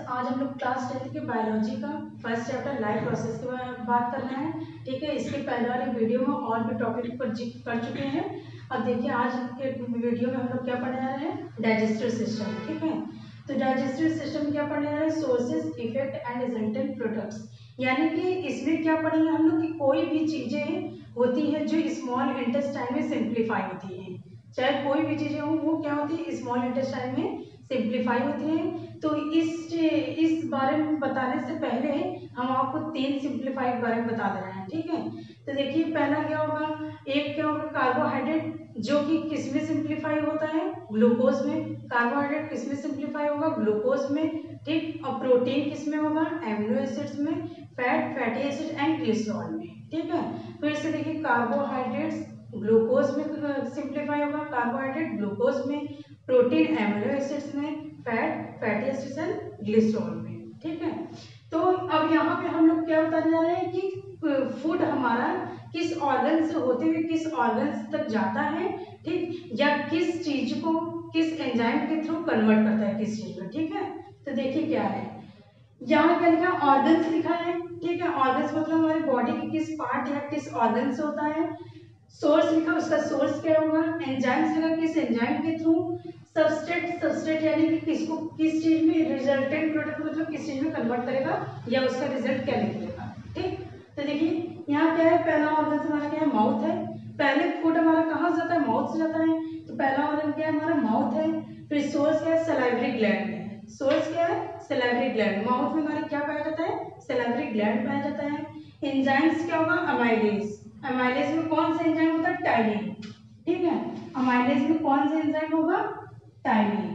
आज हम लोग क्लास 10 की बायोलॉजी का फर्स्ट चैप्टर लाइफ प्रोसेस के बारे में बात कर रहे हैं। ठीक है, इसके पहले वाले वीडियो में और भी टॉपिक पर कर चुके हैं। अब देखिए आज के वीडियो में हम लोग क्या पढ़ने जा रहे हैं, डाइजेस्टिव सिस्टम। ठीक है, तो डाइजेस्टिव सिस्टम क्या पढ़ने जा रहे हैं, sources, effect and resultant products. यानी कि इसमें क्या पढ़ेंगे हम लोग कि कोई भी चीजें होती है जो स्मॉल इंटेस्टाइन में सिंप्लीफाई होती है। चाहे कोई भी चीजें हो वो क्या होती है, स्मॉल इंटेस्टाइन में सिंप्लीफाई होती है। तो इस बारे में बताने से पहले हम आपको 3 सिंप्लीफाई के बारे में बता दे रहे हैं। ठीक है, तो देखिए पहला क्या होगा, एक क्या होगा कार्बोहाइड्रेट, जो कि किस में सिंप्लीफाई होता है, ग्लूकोज में। कार्बोहाइड्रेट किस में सिंप्लीफाई होगा, ग्लूकोज में। ठीक, और प्रोटीन किस में होगा, एमिनो एसिड्स में। Fat, fatty acid and glycerol में। ठीक है, फिर से देखिए कार्बोहाइड्रेट्स ग्लूकोज में सिंप्लीफाई होगा, कार्बोहाइड्रेट ग्लूकोज में, प्रोटीन एमिनो एसिड्स में, fat, fatty acids and glycerol में। ठीक है, तो अब यहाँ पे हम लोग क्या बताने जा रहे हैं कि फूड हमारा किस ऑर्गन से होते हुए किस ऑर्गन तक जाता है। ठीक, या किस चीज को किस एंजाइम के थ्रू कन्वर्ट करता है किस चीज में। ठीक है, तो देखिए क्या है, यहाँ क्या लिखा है, ऑर्गन्स लिखा है। ठीक है, ऑर्गन्स मतलब हमारी बॉडी के किस पार्ट या किस ऑर्गन से होता है। सोर्स लिखा, उसका सोर्स क्या होगा, एंजाइम्स लिखा, किस एंजाइम के थ्रू। सबस्ट्रेट यानी कि किसको किस चीज में, रिजल्टेंट प्रोडक्ट मतलब किस चीज में कन्वर्ट करेगा या उसका रिजल्ट क्या निकलेगा। ठीक, तो देखिए यहाँ क्या है, पहला ऑर्गन हमारा क्या है, माउथ है। पहले फूड हमारा कहाँ से जाता है, माउथ से जाता है। तो पहला ऑर्गन क्या है हमारा, माउथ है। फिर सोर्स क्या है, सलाइवरी ग्लैंड है। सोर्स क्या है, सलाइवरी ग्लैंड। माउथ में हमारे क्या पाया जाता है, सलाइवरी ग्लैंड पाया जाता है। एंजाइम्स क्या होगा, अमाइलेज। अमाइलेज में कौन सा एंजाइम होता है, टाइलिन। ठीक है, अमाइलेज में कौन सा एंजाइम होगा, टाइलिन।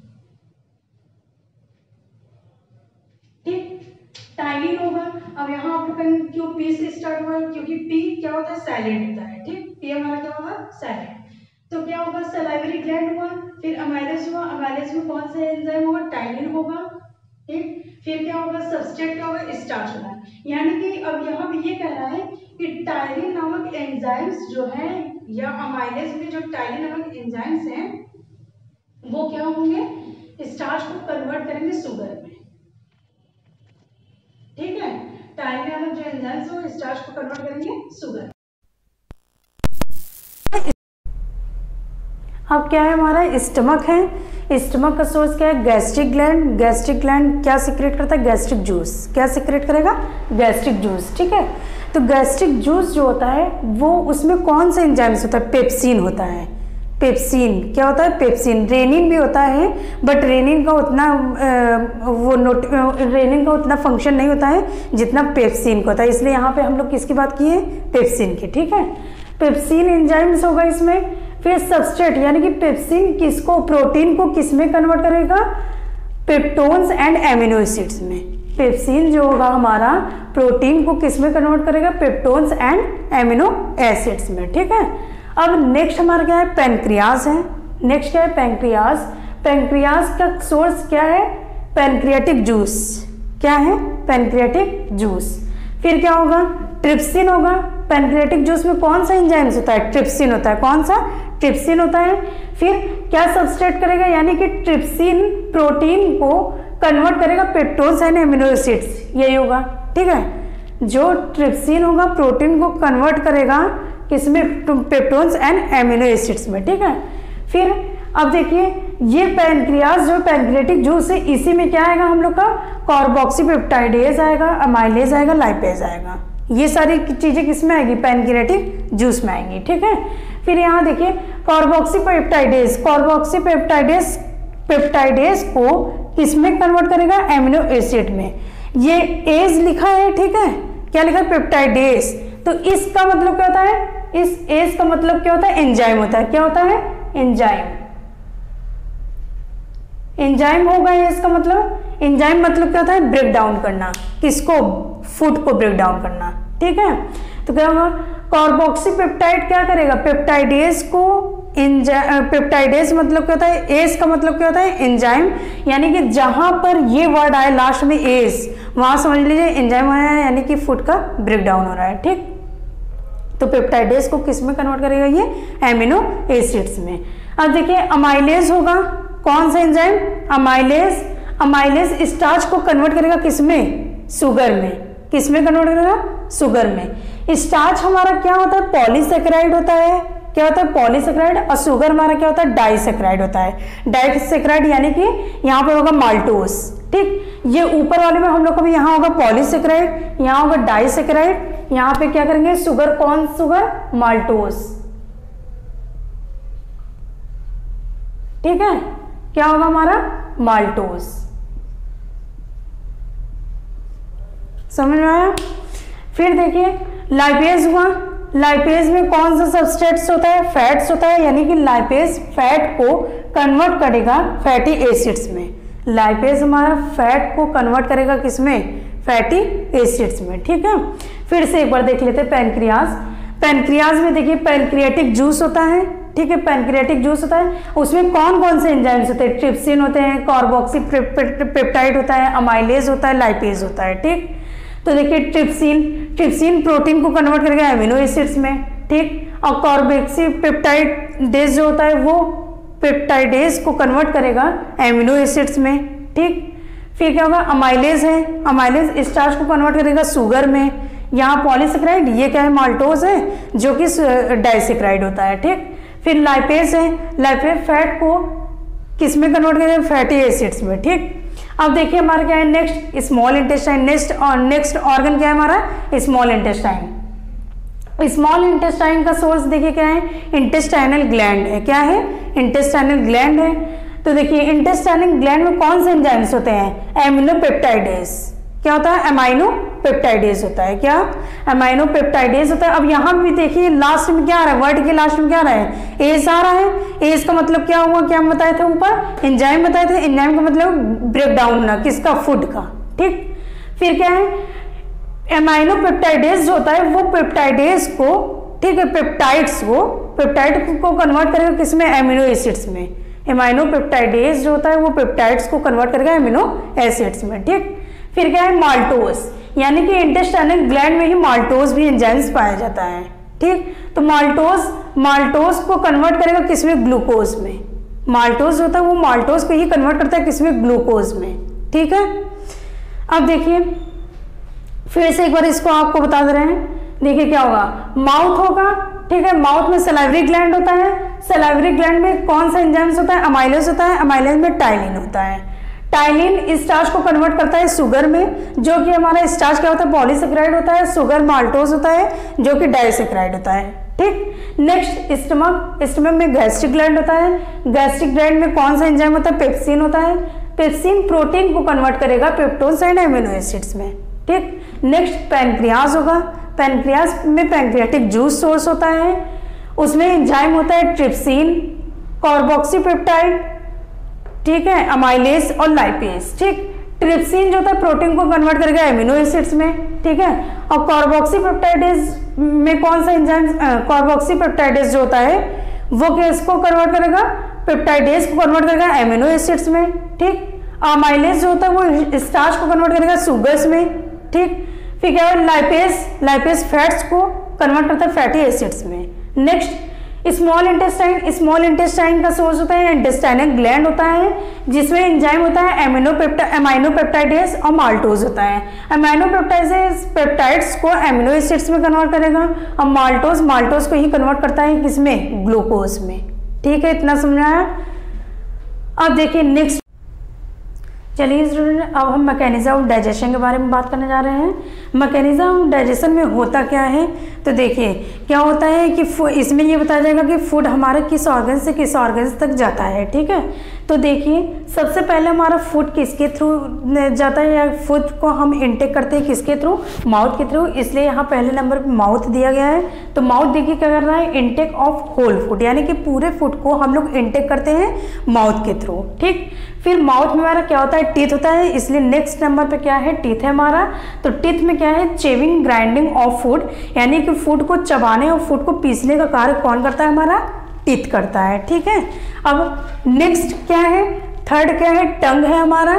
ठीक, टाइलिन होगा। अब यहाँ आप लोग क्यों पी से स्टार्ट हुआ है, क्योंकि पी क्या होता है, साइलेंट होता है। ठीक, पी हमारा क्या होगा, साइलेंट। तो क्या होगा, सलाइवरी ग्लैंड हुआ, फिर अमाइलेज हुआ। अमाइलेज में कौन सा एंजाइम होगा, टाइलिन होगा। ठीक, फिर क्या होगा, सबस्ट्रेट क्या होगा, स्टार्च होगा। यानी कि अब यहाँ पे ये कह रहा है कि टाइलिन नामक एंजाइम्स जो है या अमाइलेज में जो टाइलिन नामक एंजाइम्स हैं वो क्या होंगे, स्टार्च को कन्वर्ट करेंगे शुगर में। ठीक है, टाइलिन नामक जो एंजाइम्स है वो स्टार्च को कन्वर्ट करेंगे शुगर। अब क्या है, हमारा स्टमक है। स्टमक का सोर्स क्या है, गैस्ट्रिक ग्लैंड। गैस्ट्रिक ग्लैंड क्या सिक्रेट करता है, गैस्ट्रिक जूस। क्या सिक्रेट करेगा, गैस्ट्रिक जूस। ठीक है, तो गैस्ट्रिक जूस जो होता है वो उसमें कौन सा एंजाइम्स होता है, पेप्सिन होता है। पेप्सिन क्या होता है, पेप्सिन। रेनिन भी होता है बट रेनिन का उतना रेनिन का उतना फंक्शन नहीं होता है जितना पेप्सिन का होता है, इसलिए यहाँ पे हम लोग किसकी बात की है, पेप्सिन की। ठीक है, पेप्सिन एंजाइम्स होगा इसमें। फिर सबस्ट्रेट यानी कि पेप्सिन किसको, प्रोटीन को किस में कन्वर्ट करेगा, पेप्टोन्स एंड एमिनो एसिड्स में। पेप्सिन जो होगा हमारा प्रोटीन को किस में कन्वर्ट करेगा, पेप्टोन्स एंड एमिनो एसिड्स में। ठीक है, अब नेक्स्ट हमारा क्या है, पैनक्रियाज है। नेक्स्ट क्या है, पैनक्रियाज। पैनक्रियाज का सोर्स क्या है, पैनक्रियाटिक जूस। क्या है, पैनक्रियाटिक जूस। फिर क्या होगा, ट्रिप्सिन होगा। पैनक्रियाटिक जूस में कौन सा एंजाइम्स होता है, ट्रिप्सिन होता है। कौन सा, ट्रिप्सिन होता है। फिर क्या सबस्ट्रेट करेगा, यानी कि ट्रिप्सिन प्रोटीन को कन्वर्ट करेगा पेप्टोन्स एंड एमिनो एसिड्स, यही होगा। ठीक है, जो ट्रिप्सिन होगा प्रोटीन को कन्वर्ट करेगा किसमें, पेप्टोन्स एंड एमिनो एसिड्स में। ठीक है, फिर अब देखिए ये पैनक्रियाज जो पैनक्रियाटिक जूस है इसी में क्या आएगा हम लोग का, कार्बोक्सीपेप्टाइडेज आएगा, अमाइलेज आएगा, लाइपेज आएगा। ये सारी चीजें किसमें आएगी, पैनक्रियाटिक जूस में आएंगी। ठीक है, फिर यहाँ देखिए कार्बोक्सीपेप्टाइडेज। कार्बोक्सीपेप्टाइडेज पेप्टाइडेज को किसमें कन्वर्ट करेगा, एमिनो एसिड में। ये एज लिखा है। ठीक है, क्या लिखा है, पेप्टाइडेज। तो इसका मतलब क्या होता है, इस एज का मतलब क्या होता है, एंजाइम होता है। क्या होता है, एंजाइम। एंजाइम होगा इसका मतलब। एंजाइम मतलब क्या होता है, ब्रेक डाउन करना, किसको, फूड को ब्रेक डाउन करना। ठीक है, तो क्या होगा, कार्बोक्सीपेप्टाइड क्या करेगा, पेप्टाइडेज को। पेप्टाइडेज मतलब क्या होता है, एज का मतलब क्या होता है, एंजाइम। यानी कि जहां पर ये वर्ड आए लास्ट में एज, वहां समझ लीजिए एंजाइम आया है, यानी कि फूड का ब्रेक डाउन हो रहा है। ठीक, तो पेप्टाइडेज को किस में कन्वर्ट करेगा, ये एमिनो एसिड्स में। अब देखिए अमाइलेज होगा, कौन सा एंजाइम, अमाइलेज। अमाइलेज स्टार्च को कन्वर्ट करेगा किसमें, शुगर में। किसमें कन्वर्ट करेगा, शुगर में। स्टार्च हमारा क्या होता है, पॉलीसेकेराइड होता है। क्या होता है, पॉलीसेकेराइड। और शुगर हमारा क्या होता है, डाइसेकेराइड होता है। डाइसेकेराइड यानी कि यहाँ पर होगा माल्टोस, ठीक। ये ऊपर वाले में हम लोग का भी यहाँ होगा पॉलीसेकेराइड, यहाँ होगा डाइसेकेराइड, यहाँ पे क्या करेंगे, शुगर। कौन शुगर, माल्टोस, ठीक है। क्या होगा हमारा, माल्टोस। समझ में आया। फिर देखिए लाइपेज हुआ। लाइपेज में कौन सा सबस्ट्रेट्स होता है, फैट्स होता है, यानी कि लाइपेज फैट को कन्वर्ट करेगा फैटी एसिड्स में। लाइपेज हमारा फैट को कन्वर्ट करेगा किसमें, फैटी एसिड्स में, ठीक है। फिर से एक बार देख लेते हैं पैनक्रियाज। पैनक्रियाज में देखिए पैनक्रियाटिक जूस होता है, ठीक है। पैनक्रियाटिक जूस होता है, उसमें कौन कौन से एंजाइम्स होते हैं, ट्रिप्सिन होते हैं, कार्बोक्सी पेप्टाइड होता है, अमाइलेज होता है, लाइपेज होता है, ठीक। तो देखिए ट्रिप्सिन प्रोटीन को कन्वर्ट करेगा एमिनो एसिड्स में, ठीक। और कार्बोक्सी पेप्टाइडेज जो होता है वो पेप्टाइडेज को कन्वर्ट करेगा एमिनो एसिड्स में, ठीक। फिर क्या होगा, अमाइलेज है। अमाइलेज स्टार्च को कन्वर्ट करेगा शुगर में। यहाँ पॉलीसेकेराइड, ये क्या है, माल्टोज है, जो कि डाइसेकेराइड होता है, ठीक। फिर लाइपेज है। लाइपेज फैट को किस में कन्वर्ट करेगा, फैटी एसिड्स में, ठीक। अब देखिए हमारा क्या है next, small intestine. Next organ क्या है हमारा, स्मॉल इंटेस्टाइन। स्मॉल इंटेस्टाइन का सोर्स देखिए क्या है, इंटेस्टाइनल ग्लैंड है। क्या है, इंटेस्टाइनल ग्लैंड है। तो देखिए इंटेस्टाइनल ग्लैंड में कौन से एंजाइम्स होते हैं, एमिनोपेप्टाइडेज। क्या होता है, अमाइनो पेप्टाइडेज होता है। क्या, अमाइनो पेप्टाइडेज होता है। अब यहाँ भी देखिए लास्ट में क्या आ रहा है, वर्ड के लास्ट में क्या आ रहा है, एज आ रहा है। एज का मतलब क्या हुआ, क्या बताए थे ऊपर, एंजाइम बताए थे। एंजाइम का मतलब ब्रेक डाउन होना, किसका, फूड का, ठीक। फिर क्या है, अमाइनो पेप्टाइडेज जो होता है वो पेप्टाइडेज को, ठीक है, पेप्टाइड को कन्वर्ट करेगा किसमें, एमिनो एसिड्स में। अमाइनो पेप्टाइडेज जो होता है वो पेप्टाइड्स को कन्वर्ट करेगा एमिनो एसिड्स में, ठीक। फिर क्या है, माल्टोज, यानी कि इंटेस्टाइनल ग्लैंड में ही माल्टोज भी एंजाइम्स पाया जाता है, ठीक। तो माल्टोज को कन्वर्ट करेगा किसमें, ग्लूकोज में। माल्टोज होता है वो माल्टोज को ही कन्वर्ट करता है किसमें, ग्लूकोज में, ठीक है। अब देखिए फिर से एक बार इसको आपको बता दे रहे हैं। देखिए क्या होगा, माउथ होगा, ठीक है। माउथ में सलाइवरी ग्लैंड होता है। सलाइवरी ग्लैंड में कौन सा एंजाइम्स होता है, अमाइलेज होता है। अमाइलेज में टाइलिन होता है। टाइलिन स्टार्च को कन्वर्ट करता है शुगर में, जो कि हमारा स्टार्च क्या होता है, पॉलीसेकेराइड होता है। शुगर माल्टोज होता है, जो कि डाइसेकेराइड होता है, ठीक। नेक्स्ट स्टमक में गैस्ट्रिक ग्लैंड होता है। गैस्ट्रिक ग्लैंड में कौन सा एंजाइम होता है, पेप्सिन होता है। पेप्सिन प्रोटीन को कन्वर्ट करेगा पेप्टोन्स एंड एमिनो एसिड्स में, ठीक। नेक्स्ट पैनक्रियाज होगा। पैनक्रियाज में पैनक्रियाटिक जूस सोर्स होता है, उसमें एंजाइम होता है ट्रिप्सिन, कार्बोक्सी पेप्टाइड, ठीक है, अमाइलेज और लाइपेज, ठीक। ट्रिप्सिन जो होता है प्रोटीन को कन्वर्ट करेगा एमिनो एसिड्स में, ठीक है। और कार्बोक्सी पेप्टाइडेज में कौन सा एंजाइम, कार्बोक्सी पेप्टाइडेज जो होता है वो किसको कन्वर्ट करेगा, पेप्टाइडेज को कन्वर्ट करेगा एमिनो एसिड्स में, ठीक। अमाइलेज जो होता है वो स्टार्च को कन्वर्ट करेगा शुगर्स में, ठीक। फिर क्या है, लाइपेज फैट्स को कन्वर्ट करता है फैटी एसिड्स में। नेक्स्ट स्मॉल इंटेस्टाइन का सोर्स होता है इंटेस्टाइनल ग्लैंड होता है, जिसमें एंजाइम होता है अमाइनो पेप्टाइडेज और माल्टोज होता है। अमाइनो पेप्टाइड्स को एमिनो एसिड्स में कन्वर्ट करेगा और माल्टोज को ही कन्वर्ट करता है किसमें, ग्लूकोज में, ठीक है। इतना समझाया। अब देखिए नेक्स्ट, चलिए स्टूडेंट अब हम मैकेनिज्म ऑफ डाइजेशन के बारे में बात करने जा रहे हैं। मैकेनिज्म ऑफ डाइजेशन में होता क्या है, तो देखिए क्या होता है कि इसमें ये बताया जाएगा कि फूड हमारे किस ऑर्गन से किस ऑर्गन तक जाता है, ठीक है। तो देखिए सबसे पहले हमारा फूड किसके थ्रू जाता है, या फूड को हम इंटेक करते हैं किसके थ्रू, माउथ के थ्रू, इसलिए यहाँ पहले नंबर पर माउथ दिया गया है। तो माउथ देखिए क्या कर रहा है, इंटेक ऑफ होल फूड, यानी कि पूरे फूड को हम लोग इंटेक करते हैं माउथ के थ्रू, ठीक। फिर माउथ में हमारा क्या होता है, टीथ होता है, इसलिए नेक्स्ट नंबर पे क्या है, टीथ है हमारा। तो टीथ में क्या है, चेविंग ग्राइंडिंग ऑफ फूड, यानी कि फूड को चबाने और फूड को पीसने का कार्य कौन करता है, हमारा टीथ करता है, ठीक है। अब नेक्स्ट क्या है, थर्ड क्या है, टंग है हमारा।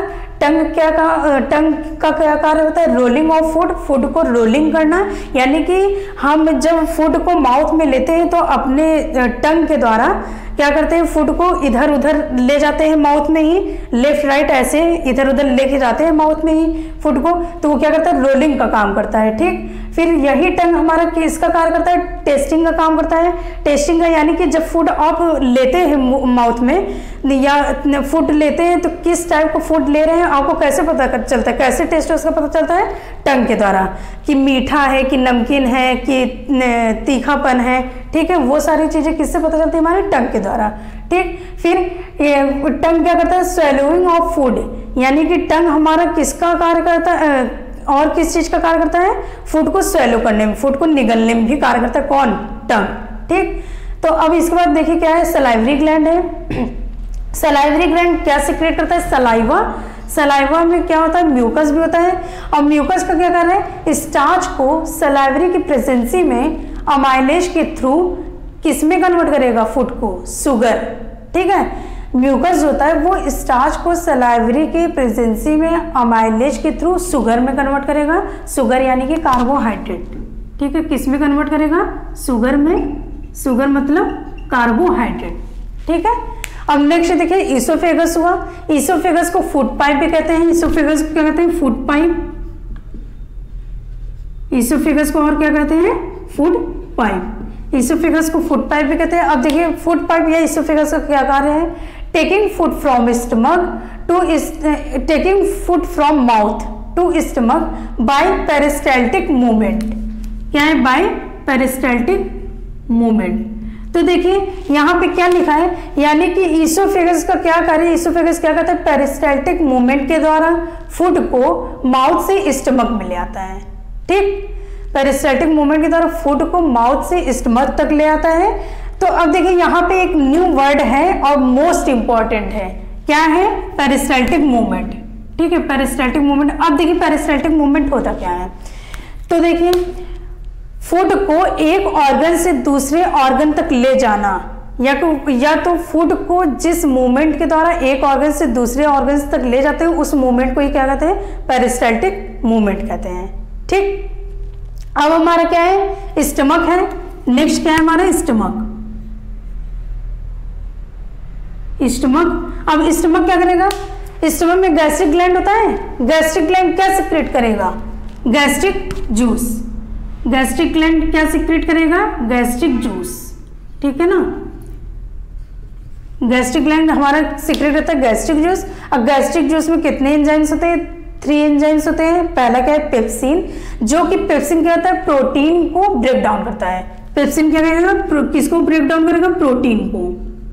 टंग का क्या कार्य होता है? रोलिंग ऑफ फूड, फूड को रोलिंग करना, यानी कि हम जब फूड को माउथ में लेते हैं तो अपने टंग के द्वारा क्या करते हैं? फूड को इधर उधर ले जाते हैं माउथ में ही, लेफ्ट राइट ऐसे इधर उधर लेके जाते हैं माउथ में ही फूड को, तो वो क्या करता है? रोलिंग का काम करता है। ठीक, फिर यही टंग हमारा किसका कार्य करता है? टेस्टिंग का काम करता है। टेस्टिंग का यानी कि जब फूड आप लेते हैं माउथ में या फूड लेते हैं तो किस टाइप का फूड ले रहे हैं आपको कैसे पता चलता है? कैसे टेस्ट उसका पता चलता है? टंग के द्वारा, कि मीठा है कि नमकीन है कि तीखापन है। ठीक है, वो सारी चीजें किससे पता चलती है? हमारे टंग के द्वारा। ठीक, फिर टंग क्या करता है? स्वेलोइंग ऑफ फूड, यानी कि टंग हमारा किसका कार्य करता है और किस चीज का कार्य करता है? फूड को स्वेलो करने में, फूड को निगलने में भी कार्य करता है। कौन? टंग। ठीक, तो अब इसके बाद देखिए क्या है? सलाइवरी ग्लैंड है। सलाइवरी ग्लैंड क्या सिक्रेट करता है? सलाइवा। सलाइवा में क्या होता है? म्यूकस भी होता है। और म्यूकस का क्या कार्य है? स्टार्च को सलाइवरी की प्रेजेंसी में अमाइलेज के थ्रू किसमें कन्वर्ट करेगा? फूड को शुगर। ठीक है, म्यूकस होता है वो स्टार्च को सलाइवरी की प्रेजेंसी में अमाइलेज के थ्रू शुगर में कन्वर्ट करेगा। शुगर यानी कि कार्बोहाइड्रेट। ठीक है, किस में कन्वर्ट करेगा? शुगर में। शुगर मतलब कार्बोहाइड्रेट। ठीक है, अब नेक्स्ट देखिए ईसोफेगस हुआ। ईसोफेगस को फूड पाइप भी कहते हैं। ईसोफेगस को क्या कहते हैं? Food pipe. ईसोफेगस को और क्या कहते हैं? Food pipe. ईसोफेगस को फूड पाइप भी कहते हैं। अब देखिए फूड पाइप या ईसोफेगस का क्या कार्य है? Taking food from stomach to taking food from mouth to stomach by peristaltic movement. क्या है? By peristaltic movement. तो देखिए यहाँ पे क्या लिखा है, यानी कि ईसोफेगस का क्या कार्य? ईसोफेगस क्या करता है? पेरिस्टाल्टिक मूवमेंट के द्वारा फूड को माउथ से स्टमक में ले आता है। ठीक, पेरिस्टाल्टिक मूवमेंट के द्वारा फूड को माउथ से स्टमक तक ले आता है। तो अब देखिए यहाँ पे एक न्यू वर्ड है और मोस्ट इंपॉर्टेंट है। क्या है? Peristaltic movement. ठीक है, पेरिस्टाल्टिक मूवमेंट। अब देखिए पेरिस्टाल्टिक मूवमेंट होता क्या है? तो देखिए फूड को एक ऑर्गन से दूसरे ऑर्गन तक ले जाना, या तो फूड को जिस मूवमेंट के द्वारा एक ऑर्गन से दूसरे ऑर्गन तक ले जाते हैं उस मूवमेंट को ही क्या कहते हैं? पेरिस्टाल्टिक मूवमेंट कहते हैं। ठीक, अब हमारा क्या है? स्टमक है। नेक्स्ट क्या है हमारा? स्टमक। स्टमक, अब स्टमक क्या करेगा? स्टमक में गैस्ट्रिक ग्लैंड होता है। गैस्ट्रिक ग्लैंड क्या सिक्रेट करेगा? Gastric juice. गैस्ट्रिक ग्लैंड क्या सिक्रेट करेगा? Gastric juice. ठीक है ना, गैस्ट्रिक ग्लैंड हमारा सिक्रेट होता है गैस्ट्रिक जूस। अब गैस्ट्रिक जूस में कितने एंजाइम्स होते हैं? 3 एंजाइम्स होते हैं। पहला क्या है? पेप्सिन, जो कि पेप्सिन क्या होता है? प्रोटीन को ब्रेक डाउन करता है। पेप्सिन क्या करेगा? किसको ब्रेक डाउन करेगा? प्रोटीन को।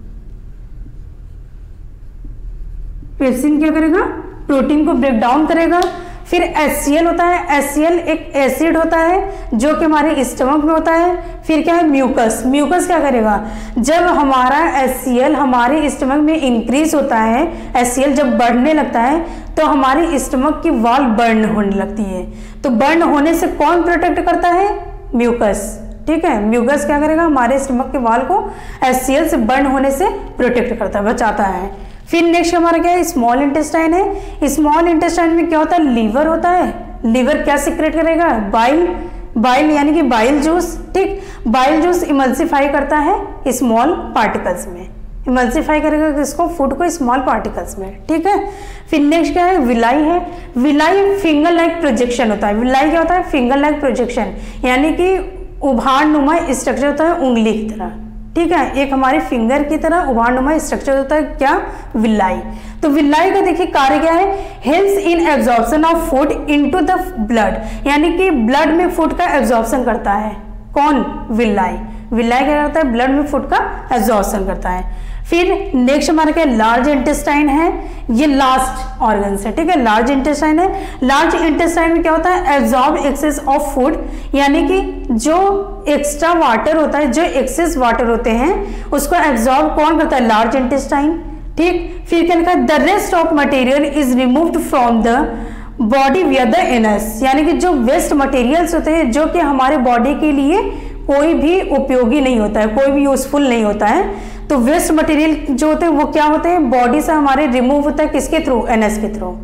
पेप्सिन क्या करेगा? प्रोटीन को ब्रेक डाउन करेगा। फिर HCl होता है। HCl एक एसिड होता है जो कि हमारे स्टमक में होता है। फिर क्या है? म्यूकस। म्यूकस क्या करेगा? जब हमारा HCl हमारे स्टमक में इंक्रीज होता है, HCl जब बढ़ने लगता है तो हमारे स्टमक की वॉल बर्न होने लगती है। तो बर्न होने से कौन प्रोटेक्ट करता है? म्यूकस। ठीक है, म्यूकस क्या करेगा? हमारे स्टमक के वॉल को HCl से बर्न होने से प्रोटेक्ट करता है, बचाता है। फिर नेक्स्ट हमारा क्या है? स्मॉल इंटेस्टाइन है। स्मॉल इंटेस्टाइन में क्या होता है? लीवर होता है। लीवर क्या सिक्रेट करेगा? बाइल। बाइल यानी कि बाइल जूस। ठीक, बाइल जूस इमल्सिफाई करता है स्मॉल पार्टिकल्स में। इमल्सिफाई करेगा किसको? फूड को स्मॉल पार्टिकल्स में। ठीक है, फिर नेक्स्ट क्या है? विलाई है। विलाई फिंगर लाइक प्रोजेक्शन होता है। विलाई क्या होता है? फिंगर लाइक प्रोजेक्शन, यानी कि उभारनुमा स्ट्रक्चर होता है उंगली की तरह। ठीक है, एक हमारे फिंगर की तरह उभारनुमा स्ट्रक्चर होता है क्या? विलाई। तो विलाई का देखिए कार्य क्या है? Helps in absorption of food into the blood, यानी कि ब्लड में फूड का एब्जॉर्प्शन करता है। कौन? विलाई। विलाई क्या करता है? ब्लड में फूड का एब्जॉर्प्शन करता है। फिर नेक्स्ट हमारा क्या? लार्ज इंटेस्टाइन है। ये लास्ट ऑर्गन है। ठीक है, लार्ज इंटेस्टाइन है। लार्ज इंटेस्टाइन में क्या होता है? एब्जॉर्ब एक्सेस ऑफ फूड, यानी कि जो एक्स्ट्रा वाटर होता है, जो एक्सेस वाटर होते हैं उसको एब्जॉर्ब कौन करता है? Large intestine. ठीक, फिर क्या लिखा है? The rest of material is removed from the body via the anus, यानी कि जो वेस्ट मटेरियल्स होते हैं जो कि हमारे बॉडी के लिए कोई भी उपयोगी नहीं होता है, कोई भी यूजफुल नहीं होता है, तो वेस्ट मटेरियल जो होते हैं वो क्या होते हैं? बॉडी से हमारे रिमूव होता है किसके थ्रू? एनएस के थ्रू।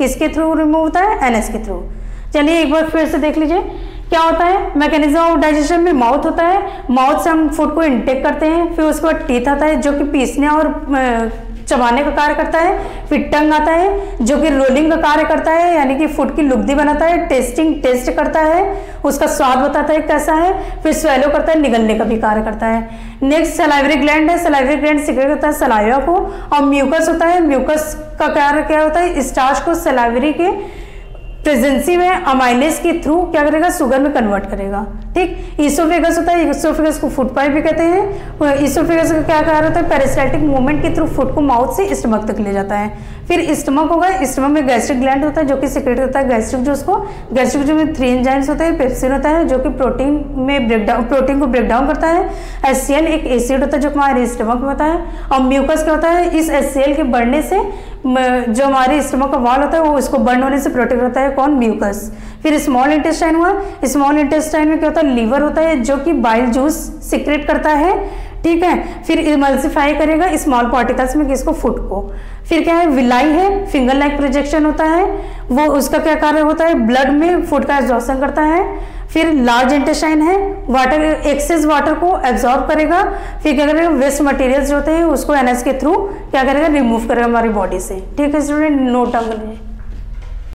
किसके थ्रू रिमूव होता है, एनएस के थ्रू। चलिए एक बार फिर से देख लीजिए क्या होता है। मैकेनिज्म ऑफ डाइजेशन में माउथ होता है, माउथ से हम फूड को इनटेक करते हैं, फिर उसके बाद टीथ आता है जो कि पीसने और चबाने का कार्य करता है, फिर टंग आता है जो कि रोलिंग का कार्य करता है यानी कि फूड की लुगदी बनाता है, टेस्ट करता है, उसका स्वाद बताता है कैसा है, फिर स्वेलो करता है, निगलने का भी कार्य करता है। नेक्स्ट सलाइवरी ग्लैंड है, सलाइवरी ग्लैंड सिक्रेट करता है सलाइवा को, और म्यूकस होता है, म्यूकस का कार्य क्या होता है, स्टार्च को सलाइवरी के प्रेजेंसी में अमाइलेज के थ्रू क्या करेगा, शुगर में कन्वर्ट करेगा। ठीक, ईसोफेगस होता है, ईसोफेगस को फूड पाइप भी कहते हैं। ईसोफेगस का क्या कार्य होता है, पेरिस्टाल्टिक मूवमेंट के थ्रू फूड को माउथ से स्टमक तक ले जाता है। फिर स्टमक होगा, स्टमक में गैस्ट्रिक ग्लैंड होता है जो कि सिक्रेट करता है गैस्ट्रिक जूस को। गैस्ट्रिक जूस में 3 एंजाइम्स होते हैं, पेप्सिन होता है जो कि प्रोटीन को ब्रेक डाउन करता है, HCl एक एसिड होता है जो हमारे स्टमक में होता है, और म्यूकस क्या होता है, इस HCl के बढ़ने से जो हमारे स्टमक का वॉल होता है वो इसको बर्न होने से प्रोटेक्ट होता है, कौन, म्यूकस। फिर स्मॉल इंटेस्टाइन हुआ, स्मॉल इंटेस्टाइन में क्या होता है, लीवर होता है जो कि बाइल जूस सिक्रेट करता है। ठीक है, फिर इमल्सिफाई करेगा स्मॉल पार्टिकल्स में किसको, फूड को। फिर क्या है, विलाई है, फिंगर लाइक प्रोजेक्शन होता है, वो उसका क्या कार्य होता है, ब्लड में फूड का एब्जॉर्प्शन करता है। फिर लार्ज इंटेस्टाइन है, वाटर एक्सेस वाटर को एब्जॉर्ब करेगा, फिर क्या करेगा, वेस्ट मटेरियल्स जो होते हैं उसको एनएस के थ्रू क्या करेगा, रिमूव करेगा हमारी बॉडी से। ठीक है स्टूडेंट, नोट डाउन करिए।